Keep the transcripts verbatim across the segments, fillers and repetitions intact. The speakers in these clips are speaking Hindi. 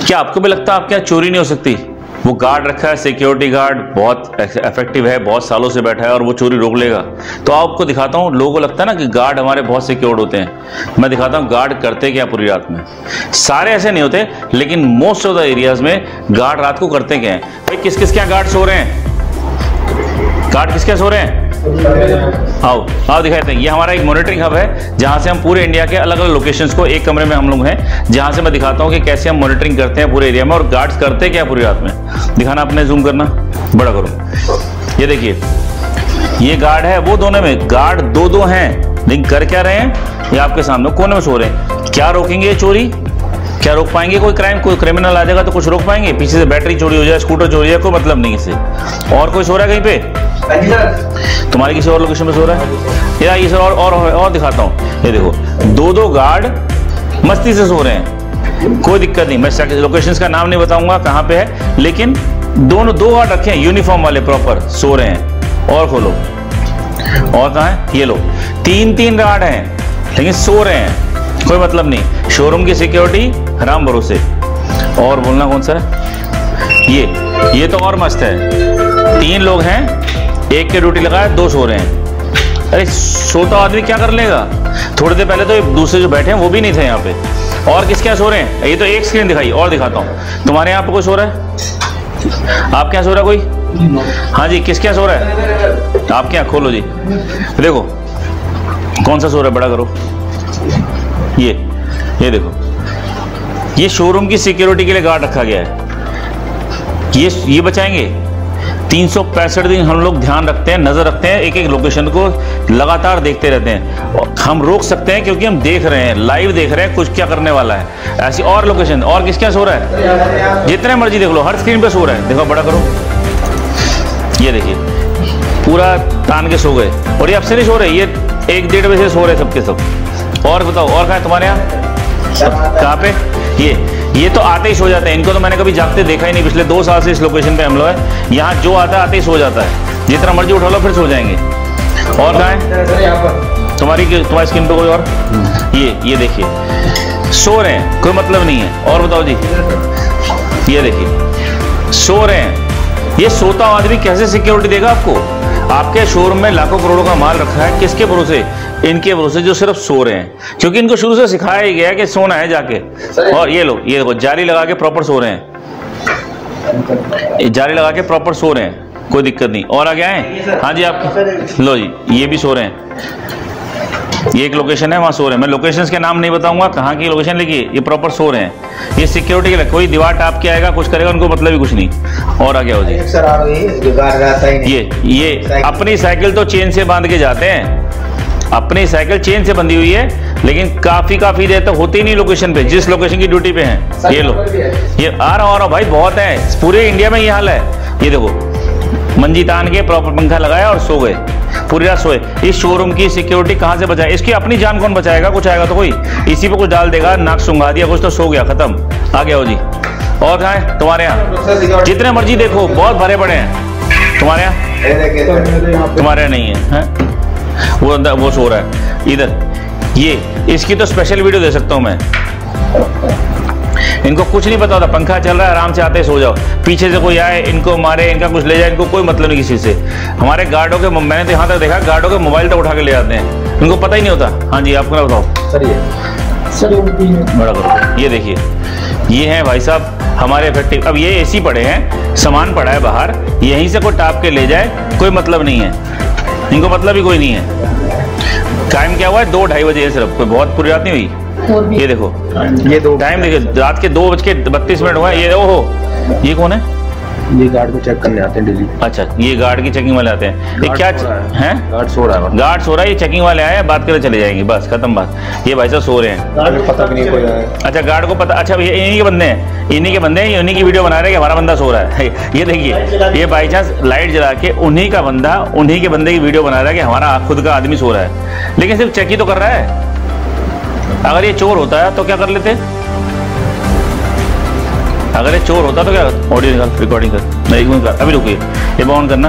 क्या आपको भी लगता है आपके यहाँ चोरी नहीं हो सकती? वो गार्ड रखा है, सिक्योरिटी गार्ड बहुत इफेक्टिव है, बहुत सालों से बैठा है और वो चोरी रोक लेगा। तो आपको दिखाता हूँ, लोगों को लगता है ना कि गार्ड हमारे बहुत सिक्योर्ड होते हैं। मैं दिखाता हूँ गार्ड करते क्या पूरी रात में। सारे ऐसे नहीं होते, लेकिन मोस्ट ऑफ द एरियाज में गार्ड रात को करते क्या है। भाई किस किस क्या गार्ड सो रहे हैं? गार्ड किस क्या सो रहे हैं? आओ आओ दिखाते हैं। ये हमारा एक मॉनिटरिंग हब है जहां से हम पूरे इंडिया के अलग अलग लोकेशंस को, एक कमरे में हम लोग हैं जहां से मैं दिखाता हूं कि कैसे हम मॉनिटरिंग करते हैं पूरे एरिया में और गार्ड्स करते क्या पूरी रात में। दिखाना अपने, जूम करना, बड़ा करो। ये देखिए ये गार्ड है, वो दोनों में गार्ड दो दो हैं, लेकिन कर क्या रहे हैं? ये आपके सामने कोने में सो रहे हैं। क्या रोकेंगे ये चोरी? क्या रोक पाएंगे? कोई क्राइम, कोई क्रिमिनल आ जाएगा तो कुछ रोक पाएंगे? पीछे से बैटरी चोरी हो जाए, स्कूटर चोरी हो जाए, कोई मतलब नहीं इसे। और कोई सो रहा है कहीं पे? तुम्हारे किसी और लोकेशन में सो रहा है? या ये सर और और, और दिखाता हूँ। ये देखो दो दो गार्ड मस्ती से सो रहे हैं, कोई दिक्कत नहीं। मैं लोकेशंस का नाम नहीं बताऊंगा कहाँ पे है, लेकिन दोनों दो गार्ड रखे हैं यूनिफॉर्म वाले, प्रॉपर सो रहे हैं। और खोलो, और कहाँ है? ये लो, तीन तीन गार्ड हैं लेकिन सो रहे हैं, कोई मतलब नहीं। शोरूम की सिक्योरिटी हराम भरोसे। और बोलना कौन सा है? ये ये तो और मस्त है। तीन लोग हैं, एक के ड्यूटी लगाया, दो सो रहे हैं। अरे सोता आदमी क्या कर लेगा? थोड़ी देर पहले तो दूसरे जो बैठे हैं वो भी नहीं थे यहाँ पे। और किस क्या सो रहे हैं? ये तो एक स्क्रीन दिखाई, और दिखाता हूँ। तुम्हारे यहाँ पे कोई सो रहा है? आप क्या सो रहा है कोई? हाँ जी, किस क्या सो रहा है? आप क्या? खोलो जी, देखो कौन सा सो रहा है, बड़ा करो। ये ये देखो, ये शोरूम की सिक्योरिटी के लिए गार्ड रखा गया है। ये ये बचाएंगे। तीन सौ पैंसठ दिन हम लोग ध्यान रखते हैं, नजर रखते हैं, एक एक लोकेशन को लगातार देखते रहते हैं। हम रोक सकते हैं क्योंकि हम देख रहे हैं, लाइव देख रहे हैं कुछ क्या करने वाला है। ऐसी और लोकेशन, और किस क्या सो रहा है? जितने मर्जी देख लो, हर स्क्रीन पे सो रहा है। देखो, बड़ा करो, ये देखिए पूरा तान के सो गए। और ये अब से नहीं सो रहे, ये एक डेढ़ बजे से सो रहे सबके सब। और बताओ, और कहाँ है तुम्हारे यहाँ? कहाँ पे? ये ये तो आते ही सो जाते हैं। इनको तो मैंने कभी जागते देखा ही नहीं। पिछले दो साल से इस लोकेशन पे हम लोग हैं। यहाँ जो आता है आते ही सो जाता है। जितना मर्जी उठा लो फिर सो जाएंगे। और कहाँ है तुम्हारी तुम्हारी स्क्रीन पे कोई और? ये ये देखिए सो रहे हैं, कोई मतलब नहीं है। और बताओ जी, ये देखिए सो रहे हैं। ये सोता आदमी कैसे सिक्योरिटी देगा आपको? आपके शोरूम में लाखों करोड़ों का माल रखा है, किसके भरोसे? इनके भरोसे जो सिर्फ सो रहे हैं, क्योंकि इनको शुरू से सिखाया ही गया है कि सोना है जाके। और ये लो, ये देखो जाली लगा के प्रॉपर सो रहे हैं, ये जाली लगा के प्रॉपर सो रहे हैं, कोई दिक्कत नहीं। और आगे आए? हाँ जी, आपके लो जी, ये भी सो रहे हैं। ये एक लोकेशन है, वहाँ सो रहे हैं। मैं लोकेशंस के नाम नहीं बताऊंगा कहाँ की लोकेशन, लेकिन ये प्रॉपर सो रहे हैं। ये सिक्योरिटी के लिए, कोई दीवार टाप के आएगा कुछ करेगा, उनको मतलब ही कुछ नहीं। और आगे हो जी, ये ये अपनी साइकिल तो चेन से बांध के जाते हैं। अपनी साइकिल चेन से बंधी हुई है, लेकिन काफी काफी देर तक होती नहीं लोकेशन पे, जिस लोकेशन की ड्यूटी पे हैं। ये लो, ये आ रहा हो भाई, बहुत है पूरे इंडिया में ये हाल है। ये देखो मंजी तान के प्रॉपर पंखा लगाया और सो गए, पूरी रात सोए। इस शोरूम की सिक्योरिटी कहाँ से बचाए? इसकी अपनी जान कौन बचाएगा? कुछ आएगा तो कोई इसी पे कुछ डाल देगा, नाक सुंघा दिया कुछ तो सो गया, खत्म। आ गया हो जी। और कहाँ है तुम्हारे यहाँ? जितने मर्जी देखो, बहुत भरे पड़े हैं। तुम्हारे यहाँ? तुम्हारे यहाँ नहीं है, है? वो अंदर वो सो रहा है इधर। ये इसकी तो स्पेशल वीडियो दे सकता हूँ मैं। इनको कुछ नहीं पता होता, पंखा चल रहा है, आराम से आते सो जाओ। पीछे से कोई आए, इनको मारे, इनका कुछ ले जाए, इनको कोई मतलब नहीं किसी से। हमारे गार्डों के, मैंने तो यहाँ तक देखा, गार्डों के मोबाइल तक उठा के ले जाते हैं, इनको पता ही नहीं होता। हाँ जी, आपको ना बताओ सर। ये सर बड़ा करो, ये देखिए, ये है भाई साहब हमारे इफेक्टिव। अब ये एसी पड़े हैं, सामान पड़ा है बाहर, यहीं से कोई टाप के ले जाए, कोई मतलब नहीं है, इनको मतलब ही कोई नहीं है। टाइम क्या हुआ है? दो ढाई बजे सिर्फ, कोई बहुत पूरी रात नहीं हुई। ये देखो, ये दो टाइम देखिए, रात के दो बज के बत्तीस मिनट हुआ है। ये ओहो, ये कौन है? ये गार्ड को चेक करने आते हैं डेली। अच्छा, ये गार्ड की चेकिंग वाले आते हैं। ये क्या है? गार्ड सो रहा है। गार्ड सो रहा है, ये चेकिंग वाले आए, बात करके चले जाएंगे, बस खत्म बात। ये भाई साहब सो रहे हैं, गार्ड को पता भी नहीं कोई आया। अच्छा, गार्ड को पता? अच्छा, ये इन्हीं के बंदे हैं, इन्हीं के बंदे हैं, इन्हीं की वीडियो बना रहे हैं कि हमारा बंदा सो रहा है। ये देखिए, ये बाई चांस लाइट जला के उन्हीं का बंदा, उन्हीं के बंदे की वीडियो बना रहा है कि हमारा खुद का आदमी सो रहा है, लेकिन सिर्फ चेक ही तो कर रहा है। अगर ये चोर होता है तो क्या कर लेते? अगर ये चोर होता तो क्या? ऑडियो निकाल, रिकॉर्डिंग कर। नहीं, एक मिनट कर, अभी रुकिए, ये ऑन करना,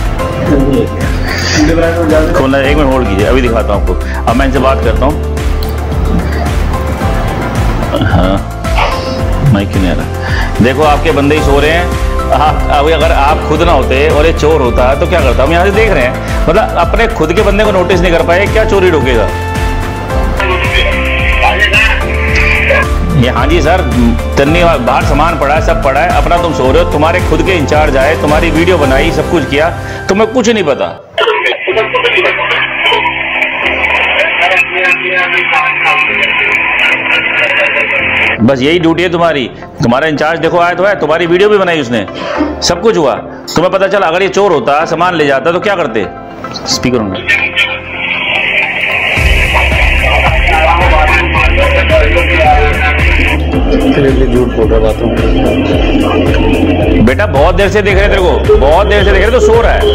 खोलना, एक मिनट होल्ड कीजिए, अभी दिखाता हूँ आपको। अब मैं इनसे बात करता हूँ। हाँ माइक क्यों नहीं आ रहा? देखो आपके बंदे ही सो रहे हैं। आप अभी अगर आप खुद ना होते और ये चोर होता तो क्या करता? हम यहाँ से देख रहे हैं, मतलब अपने खुद के बंदे को नोटिस नहीं कर पाए, क्या चोरी रोकेगा? ये हाँ जी सर, तन्नी बाहर सामान पड़ा है, सब पड़ा है, अपना तुम सो रहे हो, तुम्हारे खुद के इंचार्ज आए, तुम्हारी वीडियो बनाई, सब कुछ किया, तुम्हें कुछ नहीं पता। बस यही ड्यूटी है तुम्हारी। तुम्हारा इंचार्ज देखो आया तो है, तुम्हारी वीडियो भी बनाई उसने, सब कुछ हुआ, तुम्हें पता चला। अगर ये चोर होता, सामान ले जाता तो क्या करते? स्पीकर होंगे। झूठ बोल रहा बात हूँ बेटा, बहुत देर से देख रहे तेरे को, बहुत देर से देख रहे, तो सो रहा है।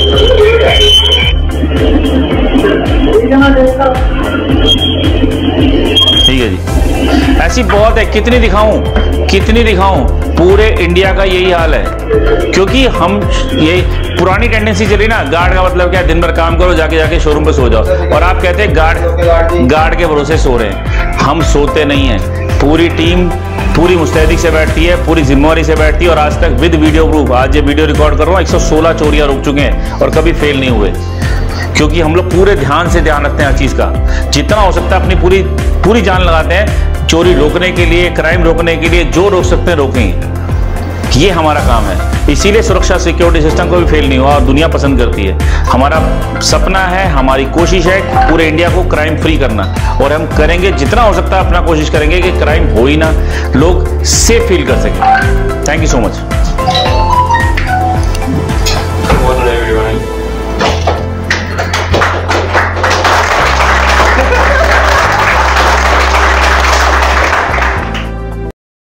ठीक है जी, ऐसी बहुत है, कितनी दिखाऊं कितनी दिखाऊं, पूरे इंडिया का यही हाल है। क्योंकि हम ये पुरानी टेंडेंसी चली ना, गार्ड का मतलब क्या है, दिन भर काम करो, जाके जाके शोरूम पे सो जाओ, और आप कहते हैं गार्ड गार्ड के भरोसे सो रहे हैं। हम सोते नहीं हैं, पूरी टीम पूरी मुस्तैदी से बैठती है, पूरी जिम्मेवारी से बैठती है, और आज तक विद वीडियो प्रूफ, आज ये वीडियो रिकॉर्ड कर रहा हूँ, एक सौ सोलह चोरियां रुक चुके हैं और कभी फेल नहीं हुए। क्योंकि हम लोग पूरे ध्यान से ध्यान रखते हैं हर चीज का, जितना हो सकता है अपनी पूरी पूरी जान लगाते हैं चोरी रोकने के लिए, क्राइम रोकने के लिए, जो रोक सकते हैं रोकें। ये हमारा काम है, इसीलिए सुरक्षा सिक्योरिटी सिस्टम को भी फेल नहीं हुआ और दुनिया पसंद करती है। हमारा सपना है, हमारी कोशिश है पूरे इंडिया को क्राइम फ्री करना, और हम करेंगे, जितना हो सकता है अपना कोशिश करेंगे कि क्राइम हो ही ना, लोग सेफ फील कर सकें। Thank you so much.